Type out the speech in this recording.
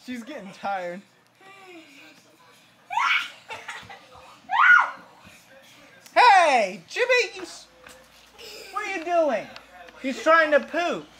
She's getting tired. Hey, Jimmy! What are you doing? He's trying to poop.